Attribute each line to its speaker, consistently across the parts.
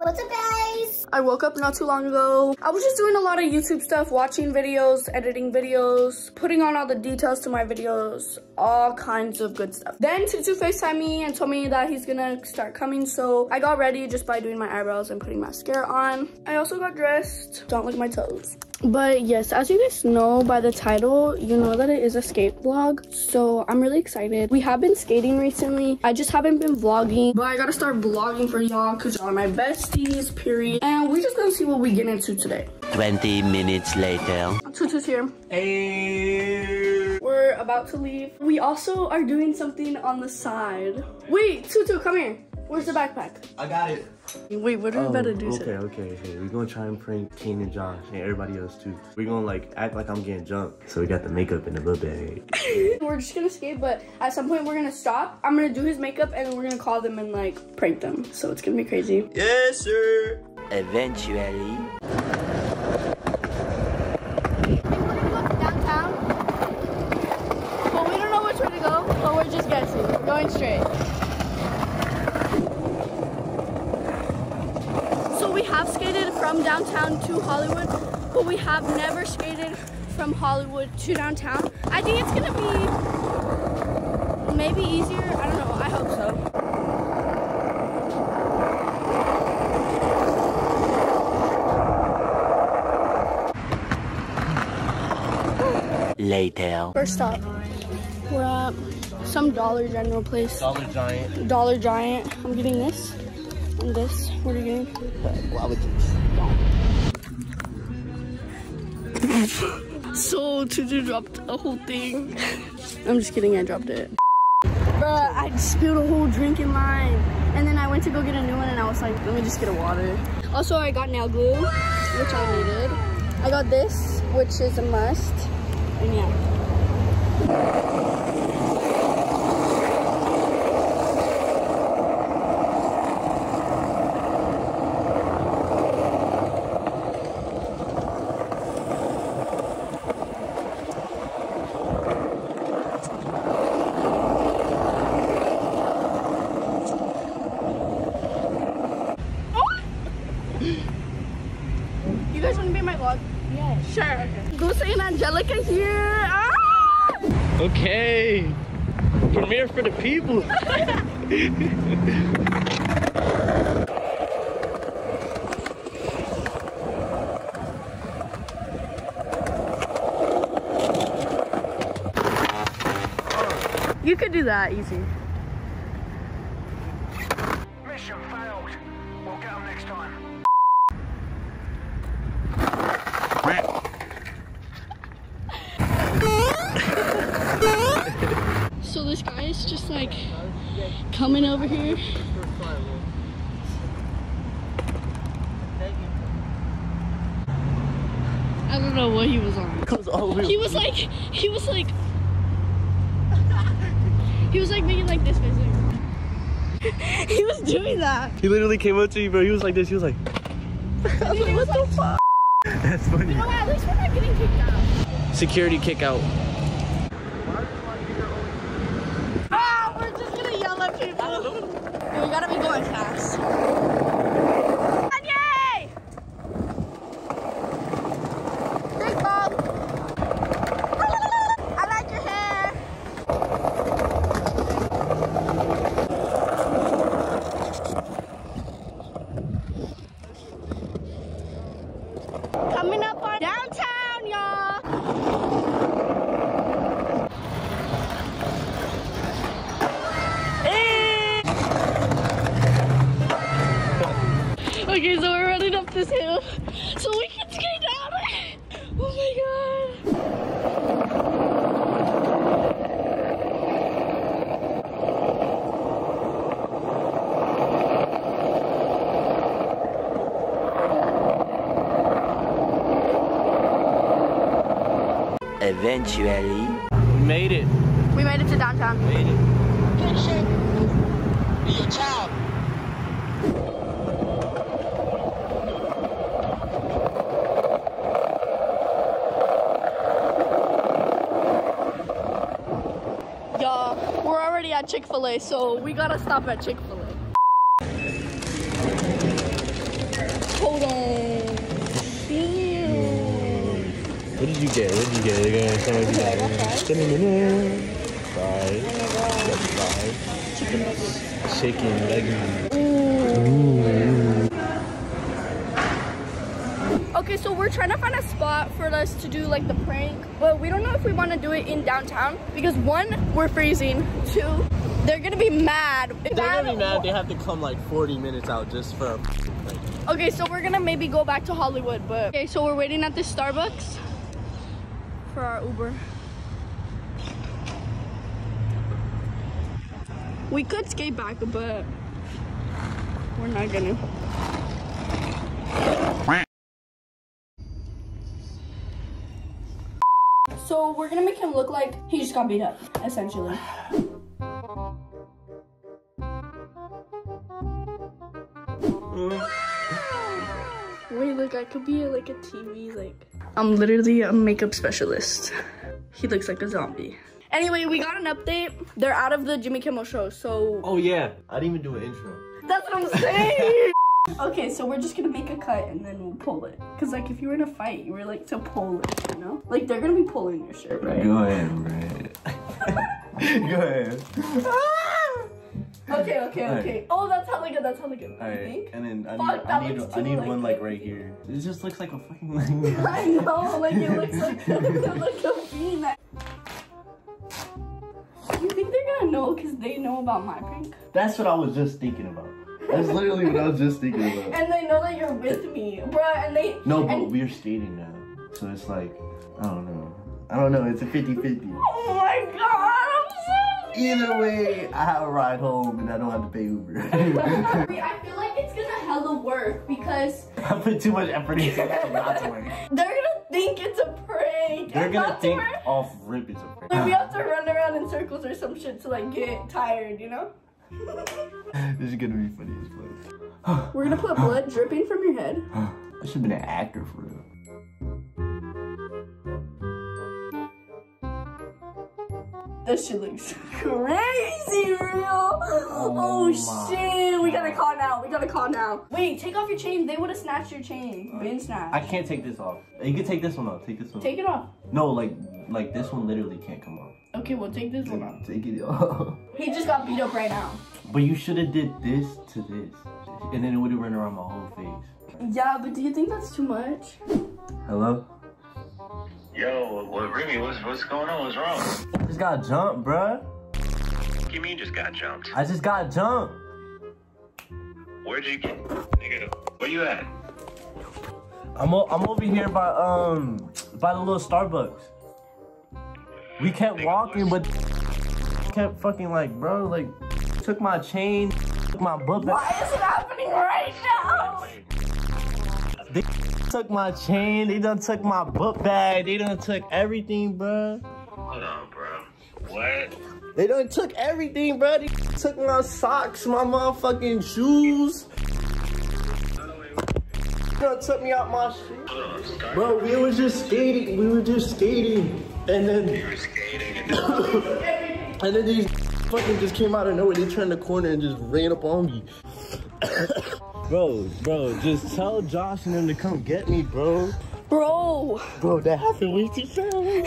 Speaker 1: What's up, guys?
Speaker 2: I woke up not too long ago. I was just doing a lot of YouTube stuff, watching videos, editing videos, putting on all the details to my videos, all kinds of good stuff. Then Tutu FaceTimed me and told me that he's gonna start coming, so I got ready just by doing my eyebrows and putting mascara on. I also got dressed. Don't look at my toes. But yes, as you guys know by the title, you know that it is a skate vlog, so I'm really excited. We have been skating recently. I just haven't been vlogging, but I gotta start vlogging for y'all because y'all are my besties, period. And we just gonna see what we get into today.
Speaker 3: 20 minutes later.
Speaker 2: Tutu's here.
Speaker 4: Hey.
Speaker 2: We're about to leave. We also are doing something on the side. Wait, Tutu, come here. Where's the backpack?
Speaker 4: I got it.
Speaker 2: Wait, what are we about to do?
Speaker 4: Okay. We're gonna try and prank Kane and Josh and everybody else too. We're gonna like act like I'm getting jumped. So we got the makeup in the book bag.
Speaker 2: We're just gonna skate, but at some point we're gonna stop. I'm gonna do his makeup and then we're gonna call them and like prank them. So it's gonna be crazy.
Speaker 4: Yes, sir.
Speaker 3: Eventually.
Speaker 2: Downtown. But we don't know which way to go, but we're just guessing. We're going straight. So we have skated from downtown to Hollywood, but we have never skated from Hollywood to downtown. I think it's gonna be maybe easier. I don't know. I hope so.
Speaker 3: Later.
Speaker 2: First stop, we're at some Dollar General place.
Speaker 4: Dollar Giant.
Speaker 2: Dollar Giant. I'm getting this and this. What are you getting? So Tutu dropped a whole thing. I'm just kidding, I dropped it. Bruh, I spilled a whole drink in line. And then I went to go get a new one and I was like, let me just get a water. Also, I got nail glue, which I needed. I got this, which is a must. And yeah. You guys want to be in my vlog? Yeah. Sure. Okay. Lucy and Angelica here. Ah!
Speaker 4: Okay. Premiere for the people.
Speaker 2: You could do that easy.
Speaker 5: Mission failed. We'll get them next time.
Speaker 2: So this guy is just like coming over here. I don't know what he was on. He was like making like this face. He was doing that.
Speaker 4: He literally came up to you, bro. He was like this. He was like, I was like, what the fuck? That's funny.
Speaker 2: You know what? At least we're not getting kicked out.
Speaker 4: Security kick out.
Speaker 2: Ah, we're just gonna yell at people. Dude, we gotta be going fast. Kanye! Big Bob. I like your hair. Coming up on downtown, y'all. Okay, so we're running up this hill so we can skate down it. Oh my god.
Speaker 3: Eventually.
Speaker 4: We made it.
Speaker 2: We made it to downtown.
Speaker 4: Made it.
Speaker 5: Be your child.
Speaker 2: at Chick-fil-A, so we gotta stop at Chick-fil-A.
Speaker 4: What did you get? What did you get? You're gonna show me fries. Fries. Chicken leggings.
Speaker 2: Okay, so we're trying to find a spot for us to do like the prank, but we don't know if we want to do it in downtown because 1, we're freezing. 2, they're gonna be mad.
Speaker 4: They're gonna be mad. They have to come like 40 minutes out just for a prank.
Speaker 2: Okay, so we're gonna maybe go back to Hollywood, but okay, so we're waiting at this Starbucks for our Uber. We could skate back, but we're not gonna. So we're gonna make him look like he just got beat up, essentially. Wait, look, I could be like a TV, like. I'm literally a makeup specialist. He looks like a zombie. Anyway, we got an update. They're out of the Jimmy Kimmel show, so.
Speaker 4: Oh yeah, I didn't even do an intro.
Speaker 2: That's what I'm saying. Okay, so we're just gonna make a cut and then we'll pull it. Cause like if you were in a fight, you were like to pull it, you know? Like they're gonna be pulling your shirt, right?
Speaker 4: Go ahead, Brad. Go ahead.
Speaker 2: Okay.
Speaker 4: Right.
Speaker 2: Oh, that's hella good. That's hella good.
Speaker 4: All right,
Speaker 2: Think?
Speaker 4: and then I
Speaker 2: Fuck,
Speaker 4: need
Speaker 2: like,
Speaker 4: one like right here. It just looks like a fucking.
Speaker 2: I know, like it looks like a bean. You think they're gonna know because they know about my prank?
Speaker 4: That's what I was just thinking about. That's literally what I was just thinking about.
Speaker 2: And they know that you're with me, bruh, and they...
Speaker 4: No, but we're skating now. So it's like, I don't know. It's a 50-50.
Speaker 2: Oh my god, I'm so...
Speaker 4: Either way, I have a ride home and I don't have to pay Uber.
Speaker 2: I feel like it's gonna hella work because...
Speaker 4: I put too much effort into it not to work.
Speaker 2: They're gonna think it's a prank.
Speaker 4: They're gonna think off rip it's a prank.
Speaker 2: Like we have to run around in circles or some shit to like get tired, you know?
Speaker 4: This is gonna be funny as fuck.
Speaker 2: We're gonna put blood dripping from your head.
Speaker 4: I should have been an actor for real.
Speaker 2: That shit looks crazy real. Oh shit, we gotta call now. Wait, take off your chain. They would have snatched your chain. Been snatched.
Speaker 4: I can't take this off. You can take this one off. Take this one.
Speaker 2: Take it off.
Speaker 4: No, like this one literally can't come off.
Speaker 2: Okay, well take this one off.
Speaker 4: Take it off.
Speaker 2: He just got beat up right now.
Speaker 4: But you should have did this to this, and then it would have run around my whole face.
Speaker 2: Yeah, but do you think that's too much?
Speaker 4: Hello?
Speaker 1: Yo, what, Remy, what's going on? What's wrong?
Speaker 4: I just got jumped, bruh.
Speaker 1: What do you mean just got jumped?
Speaker 4: I just got jumped.
Speaker 1: Where'd you get, nigga? Where you at?
Speaker 4: I'm over here by the little Starbucks. We kept walking, but kept fucking like, bro, like took my chain, took my book bag.
Speaker 2: Why is it happening right now?
Speaker 4: They took my chain, they done took my book bag, they done took everything, bro.
Speaker 1: Hold on, bro. What?
Speaker 4: They done took everything, bro. They took my socks, my motherfucking shoes. They done took me out my shit. Bro, we were just skating. And then
Speaker 1: You were skating and
Speaker 4: and then these fucking just came out of nowhere. They turned the corner and just ran up on me. Bro, just tell Josh and them to come get me, bro.
Speaker 2: Bro,
Speaker 4: That happened way too fast.
Speaker 2: wait,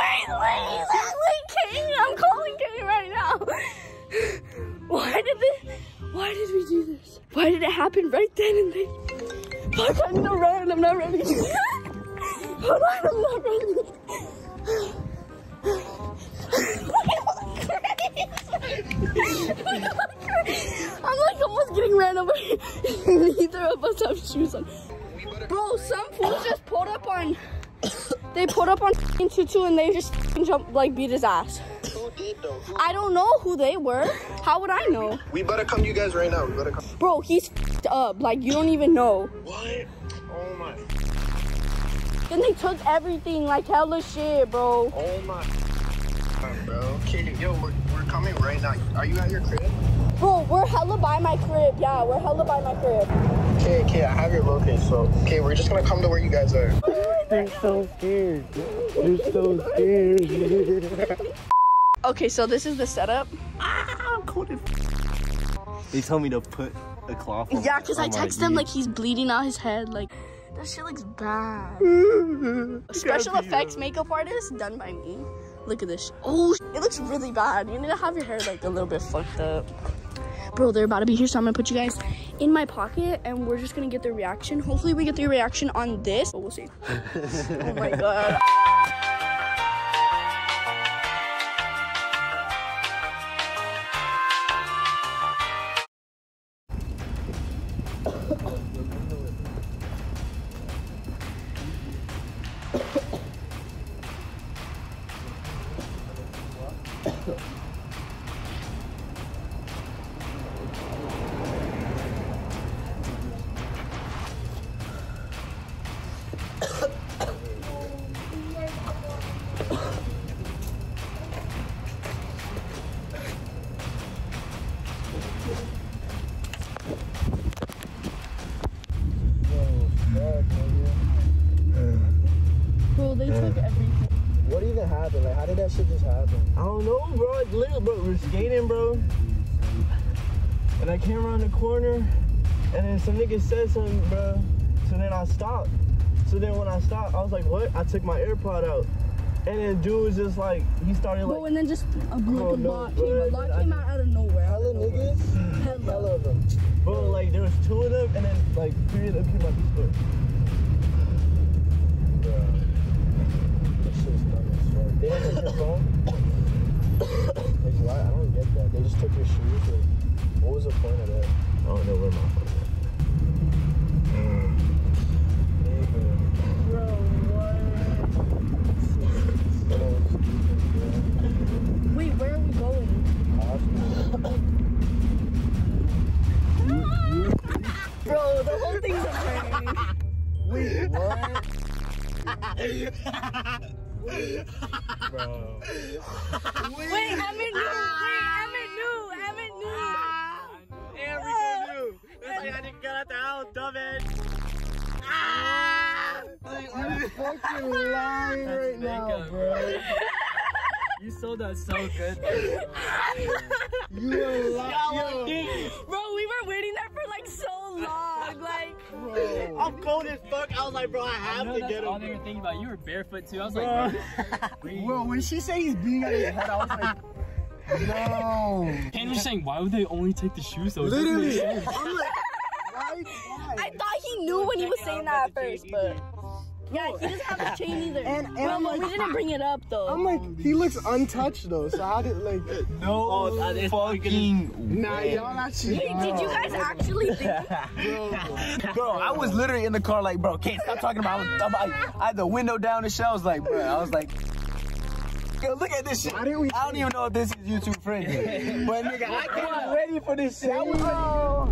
Speaker 2: King, I'm calling King right now. Why did we do this? Why did it happen right then and then? Fuck, I need to run, I'm not ready. Hold on, I'm not ready. I'm like almost getting ran over. Neither of us have shoes on. Bro, some fools just pulled up on. They pulled up on Tutu and they just jumped, like beat his ass.
Speaker 6: Who did though?
Speaker 2: I don't know who they were. How would I know?
Speaker 6: We better come to you guys right now. We better come.
Speaker 2: Bro, he's up. Like you don't even know.
Speaker 6: What? Oh my.
Speaker 2: Then they took everything, like hella shit, bro.
Speaker 6: Oh my. Bro. Okay, yo, we're coming right now. Are you at your crib?
Speaker 2: Bro, we're hella by my crib. Yeah, we're hella by my crib.
Speaker 6: Okay, I have your location. So, okay, we're just gonna come to where you guys are.
Speaker 4: They're so scared. They're so scared.
Speaker 2: Okay, so this is the setup.
Speaker 4: I'm cold as They told me to put a cloth on.
Speaker 2: Yeah, because I text him like he's bleeding out his head. Like, This shit looks bad. Special effects makeup artist done by me. Look at this. Oh, it looks really bad. You need to have your hair like a little bit fucked up. Bro, they're about to be here, so I'm gonna put you guys in my pocket and we're just gonna get their reaction. Hopefully we get their reaction on this, but we'll see. Oh my god. Bro, they took everything.
Speaker 6: What even happened? Like, how did that shit just happen?
Speaker 4: I don't know, bro. It's literally, bro. We're skating, bro. And I came around the corner, and then some nigga said something, bro. So then I stopped. So then when I stopped, I was like, what? I took my AirPod out. And then dude was just like, he started like...
Speaker 2: Bro, and then just a bot
Speaker 4: bro,
Speaker 2: came out of nowhere.
Speaker 6: Hella niggas? Hella of them.
Speaker 4: Bro, like, there was 2 of them, and then, like, 3 of them came out this foot.
Speaker 6: They didn't take your phone? Like, why? I don't get that. They just took your shoes? Like, what was the point of that?
Speaker 4: I don't know where my phone is.
Speaker 2: Bro, what? Wait, where are we going? Bro, the whole thing's a prank.
Speaker 6: Wait, what?
Speaker 4: Bro.
Speaker 2: Wait, Emmett knew. Emmett knew.
Speaker 4: Everything knew. That's why I didn't get out the house, dumbass.
Speaker 6: You're fucking lying right now, bro.
Speaker 7: You sold that so good.
Speaker 6: You are lying.
Speaker 2: Bro, we were waiting there for like so long. Like,
Speaker 6: Bro.
Speaker 4: I'm cold as fuck. I was like, bro, I have to get
Speaker 7: all they
Speaker 4: him.
Speaker 7: were thinking about. You were barefoot too. I was like,
Speaker 6: Bro, when she said he's being at his head, I was like, no.
Speaker 7: Kane was saying, why would they only take the shoes though?
Speaker 6: Literally. I'm like, why?
Speaker 2: I thought he knew when he was saying that at first, but yeah, he doesn't have a chain either.
Speaker 6: And I'm
Speaker 2: Bro,
Speaker 6: like,
Speaker 2: we didn't bring it up though.
Speaker 6: I'm like, he looks untouched though, so how did, like,
Speaker 4: No fucking
Speaker 6: nah, y'all not shit.
Speaker 2: Wait, did you guys actually think?
Speaker 8: Bro, I was literally in the car like, bro, can't stop talking about it. I had the window down and shit. I was like, bro, I was like, yo, look at this shit.
Speaker 6: Why didn't we
Speaker 8: I don't even know if this is YouTube friendly. But nigga, I came ready for this shit. I was
Speaker 2: Oh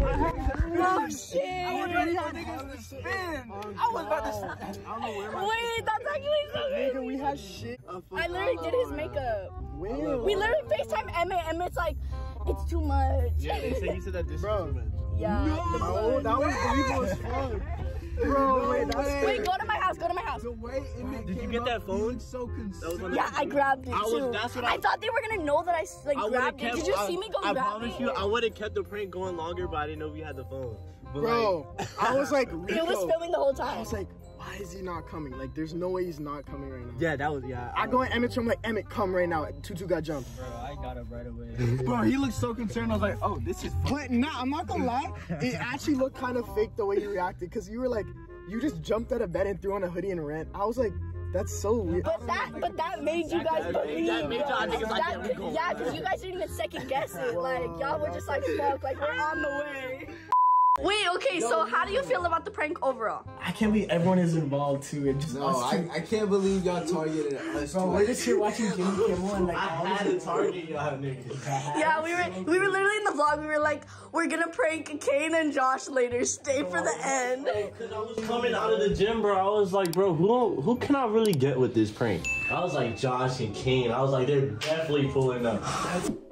Speaker 8: I
Speaker 2: shit!
Speaker 8: was ready for niggas to spin. I was about to spin.
Speaker 6: I don't know where my
Speaker 2: Wait, that's actually so
Speaker 6: nigga,
Speaker 2: crazy.
Speaker 6: we had shit.
Speaker 2: I literally did his makeup.
Speaker 6: Where?
Speaker 2: We literally FaceTime Emmett. Emmett's like, it's too much.
Speaker 4: Yeah, he said that this
Speaker 6: Bro.
Speaker 4: is too much.
Speaker 2: Yeah.
Speaker 6: Oh, that was believable as fuck. Bro, wait, that's
Speaker 2: Wait, go to my house. Go to my house.
Speaker 6: the way it
Speaker 4: Did you get that phone?
Speaker 6: so concerned.
Speaker 2: Yeah, I grabbed it too.
Speaker 4: That's what
Speaker 2: I thought they were gonna know that I like grabbed it. Did you see me go
Speaker 4: I
Speaker 2: grab
Speaker 4: promise
Speaker 2: it?
Speaker 4: you, I would have kept the prank going longer, but I didn't know we had the phone. But
Speaker 6: Bro, I was like,
Speaker 2: It was
Speaker 6: Rico.
Speaker 2: filming the whole
Speaker 6: I
Speaker 2: time.
Speaker 6: was like, why is he not coming? Like, there's no way he's not coming right now.
Speaker 4: yeah, that was
Speaker 6: I go in Emmett's room, like, Emmett, come right now. Tutu got jumped.
Speaker 7: Bro, I got up right away.
Speaker 8: Bro, he looked so concerned. I was like, oh, this is
Speaker 6: But nah, I'm not gonna lie. It actually looked kind of fake the way you reacted, because you were like, you just jumped out of bed and threw on a hoodie and ran. I was like, that's so weird.
Speaker 2: But that made you guys believe.
Speaker 4: that made y'all niggas like, yeah, we go.
Speaker 2: Yeah, because you guys didn't even second guess it. Like, y'all were just like, fuck, like, we're on the way. Wait, okay, so how do you feel about the prank overall?
Speaker 9: I can't believe everyone is involved too. It just
Speaker 8: No,
Speaker 9: us two.
Speaker 8: I can't believe y'all targeted us.
Speaker 9: Bro, we're just here watching Jimmy Kimmel and like all
Speaker 4: had
Speaker 9: these
Speaker 4: to target y'all niggas.
Speaker 2: Yeah, we were literally in the vlog. We were like, we're gonna prank Kane and Josh later. Stay for the end.
Speaker 4: Cause I was coming out of the gym, bro. I was like, bro, who can I really get with this prank? I was like Josh and Kane. I was like, they're definitely pulling up.